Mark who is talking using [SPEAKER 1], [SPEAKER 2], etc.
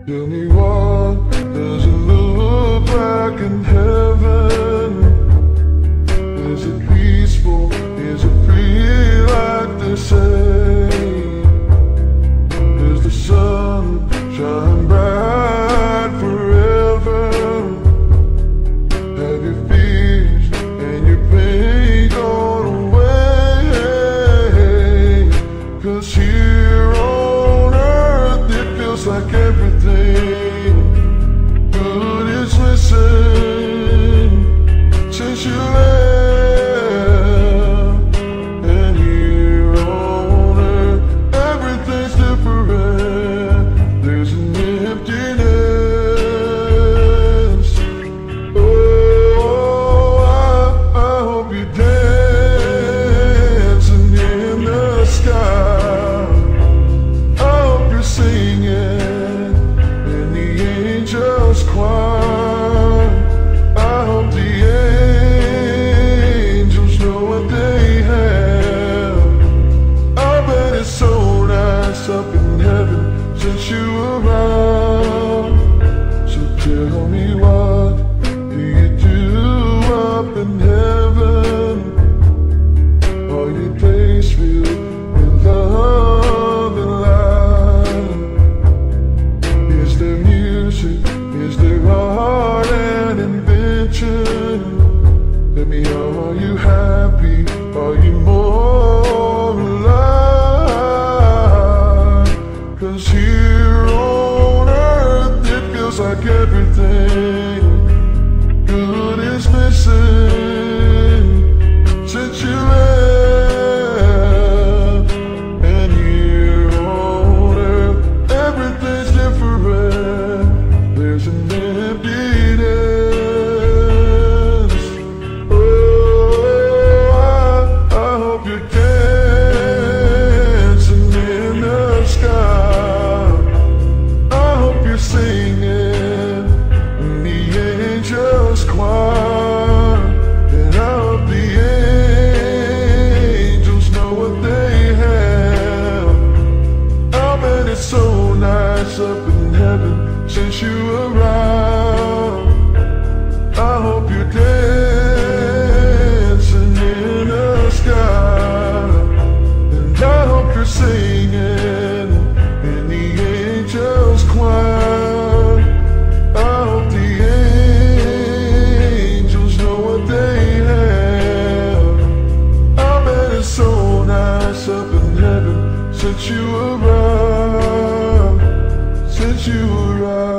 [SPEAKER 1] Tell me, what does it look like in heaven? Is it peaceful? Is it free like they say? Does the sun shine bright forever? Have your fears and your pain gone away? 'Cause here on earth it feels like everything good is missing since you left. And here on earth everything's different. There's an emptiness. Oh, I hope you're dancing in the sky. I hope you're singing in the angels' choir. I hope the angels know what they have. I bet it's so nice up in heaven since you arrived. So tell me, what do you do up in heaven? Are you place filled with love and light? Is there music? Is there art and invention? Tell me, are you happy? Are you more alive? 'Cause here on earth it feels like everything good is missing since you left. And here on earth everything's different. There's an emptiness. Oh, I hope you're dancing in the sky. I hope you're singing in the angels' choir. And I hope the angels know what they have. I bet it's so nice up in heaven since you arrived. I hope you're dancing in the sky. And I hope you're singing in the angels' choir. I hope the angels know what they have. I bet it's so nice up in heaven since you arrived. Since you arrived.